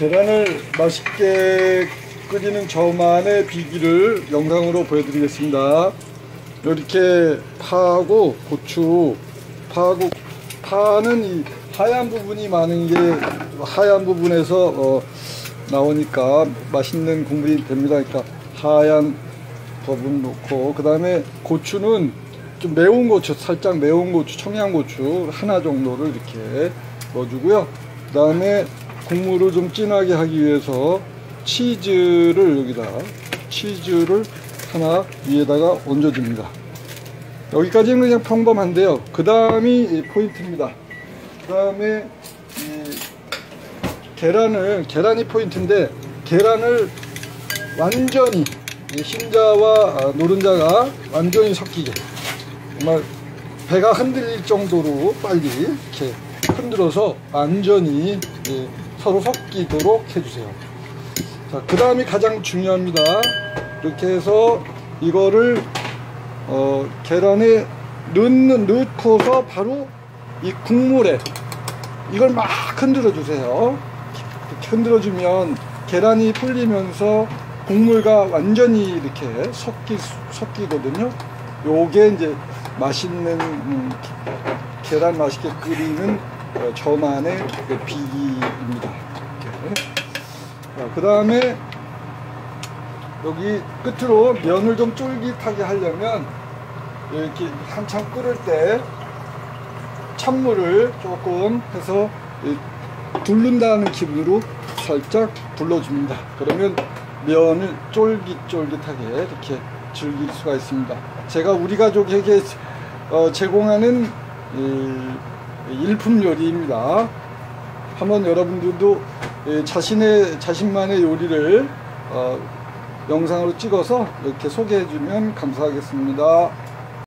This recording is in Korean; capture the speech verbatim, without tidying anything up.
계란을 맛있게 끓이는 저만의 비기를 영상으로 보여드리겠습니다. 이렇게 파하고 고추, 파하고 파는 이 하얀 부분이 많은 게 하얀 부분에서 어, 나오니까 맛있는 국물이 됩니다. 그러니까 하얀 부분 넣고, 그 다음에 고추는 좀 매운 고추, 살짝 매운 고추, 청양고추 하나 정도를 이렇게 넣어주고요. 그 다음에 국물을 좀 진하게 하기 위해서 치즈를 여기다 치즈를 하나 위에다가 얹어줍니다. 여기까지는 그냥 평범한데요. 그 다음이 포인트입니다. 그 다음에 계란을 계란이 포인트인데, 계란을 완전히 흰자와 노른자가 완전히 섞이게, 정말 배가 흔들릴 정도로 빨리 이렇게 흔들어서 완전히 서로 섞이도록 해주세요. 자, 그 다음이 가장 중요합니다. 이렇게 해서 이거를 어, 계란에 넣는, 넣고서 바로 이 국물에 이걸 막 흔들어 주세요. 이렇게 흔들어 주면 계란이 풀리면서 국물과 완전히 이렇게 섞이, 섞이거든요. 요게 이제 맛있는 음, 계란 맛있게 끓이는 어, 저만의 비기입니다. 그 다음에 여기 끝으로 면을 좀 쫄깃하게 하려면 이렇게 한참 끓을 때 찬물을 조금 해서 두른다는 기분으로 살짝 둘러줍니다. 그러면 면을 쫄깃쫄깃하게 이렇게 즐길 수가 있습니다. 제가 우리 가족에게 어, 제공하는 이, 일품 요리입니다. 한번 여러분들도 자신의 자신만의 요리를 어, 영상으로 찍어서 이렇게 소개해 주면 감사하겠습니다.